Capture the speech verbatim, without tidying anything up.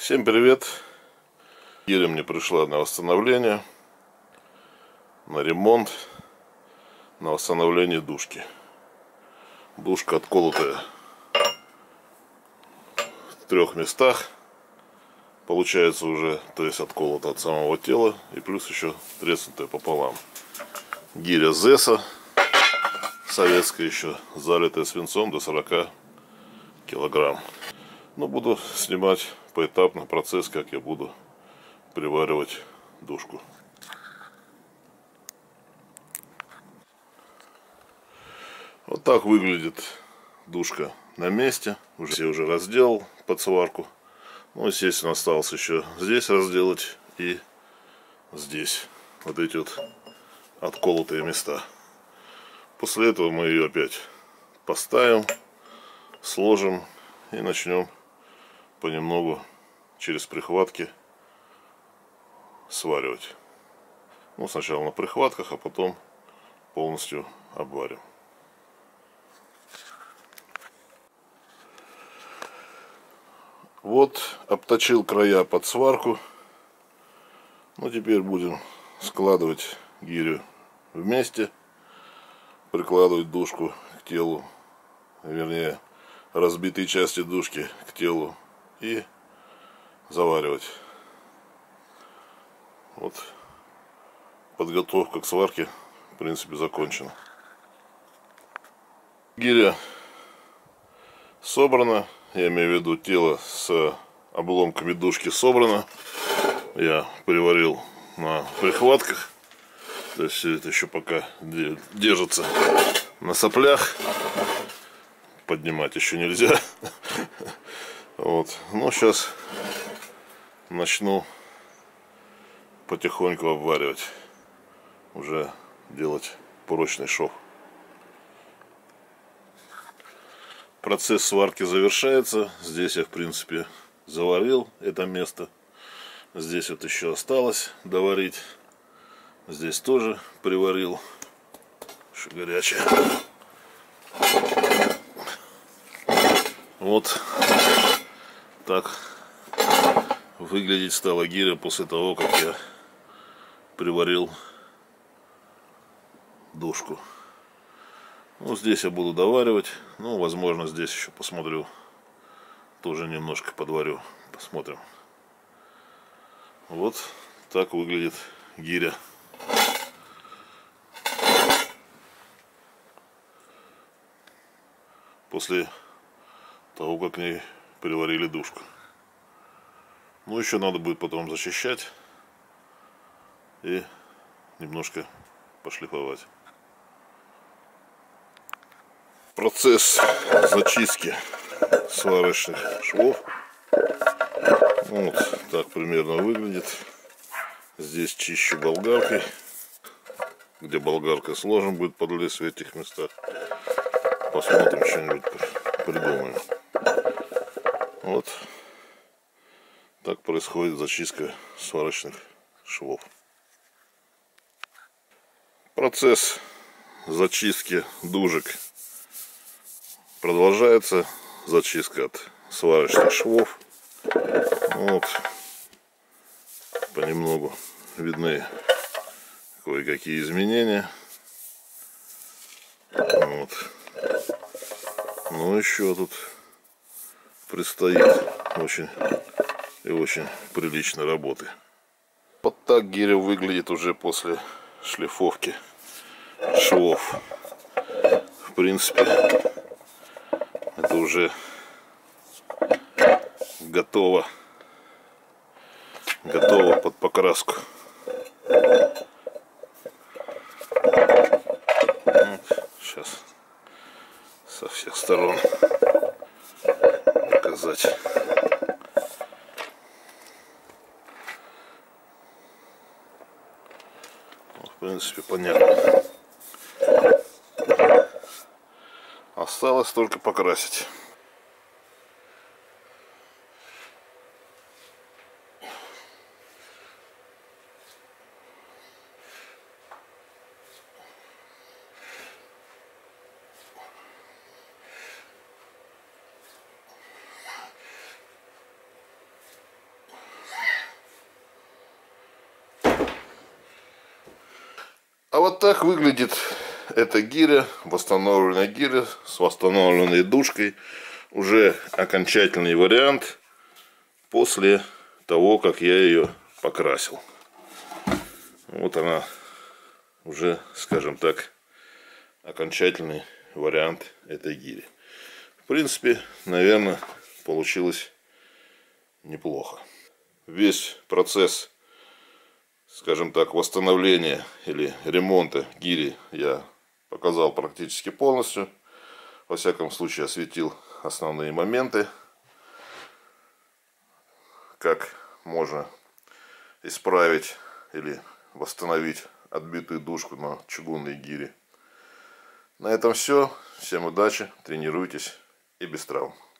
Всем привет! Гиря мне пришла на восстановление, на ремонт, на восстановление дужки. Дужка отколотая в трех местах. Получается уже, то есть отколота от самого тела и плюс еще треснутая пополам. Гиря Зеса, советская еще, залитая свинцом до сорока килограмм. Но буду снимать поэтапно процесс, как я буду приваривать дужку. Вот так выглядит дужка на месте. Уже я уже разделал под сварку. Ну, естественно, осталось еще здесь разделать и здесь. Вот эти вот отколотые места. После этого мы ее опять поставим, сложим и начнем понемногу через прихватки сваривать. Ну, сначала на прихватках, а потом полностью обварим. Вот, обточил края под сварку. Ну, теперь будем складывать гирю вместе, прикладывать дужку к телу, вернее, разбитые части дужки к телу и заваривать. Вот, подготовка к сварке, в принципе, закончена. Гиря собрана, я имею в виду тело с обломками дужки собрано. Я приварил на прихватках, то есть все это еще пока держится на соплях, поднимать еще нельзя. Вот, ну сейчас начну потихоньку обваривать, уже делать прочный шов. Процесс сварки завершается. Здесь я, в принципе, заварил это место. Здесь вот еще осталось доварить. Здесь тоже приварил. Еще горячее. Вот так выглядеть стала гиря после того, как я приварил дужку. Ну, здесь я буду доваривать. Ну, возможно, здесь еще посмотрю. Тоже немножко подварю. Посмотрим. Вот так выглядит гиря. После того, как к ней приварили дужку. Ну, еще надо будет потом защищать и немножко пошлифовать. Процесс зачистки сварочных швов. Вот так примерно выглядит. Здесь чищу болгаркой. Где болгарка сложим будет подлез в этих местах. Посмотрим, что-нибудь придумаем. Вот так происходит зачистка сварочных швов. Процесс зачистки дужек продолжается. Зачистка от сварочных швов. Вот понемногу видны кое-какие изменения. Вот. Но еще тут предстоит очень и очень приличной работы. Вот так гиря выглядит уже после шлифовки швов. В принципе, это уже готово. Готово под покраску. Вот, сейчас со всех сторон показать. Вот, в принципе, понятно. Осталось только покрасить. вот так выглядит эта гиря, восстановленная гиря с восстановленной душкой. Уже окончательный вариант после того, как я ее покрасил. Вот она уже, скажем так, окончательный вариант этой гири. В принципе, наверное, получилось неплохо. Весь процесс, скажем так, восстановления или ремонта гири я показал практически полностью. Во всяком случае, осветил основные моменты, как можно исправить или восстановить отбитую душку на чугунной гире. На этом все. Всем удачи, тренируйтесь и без травм.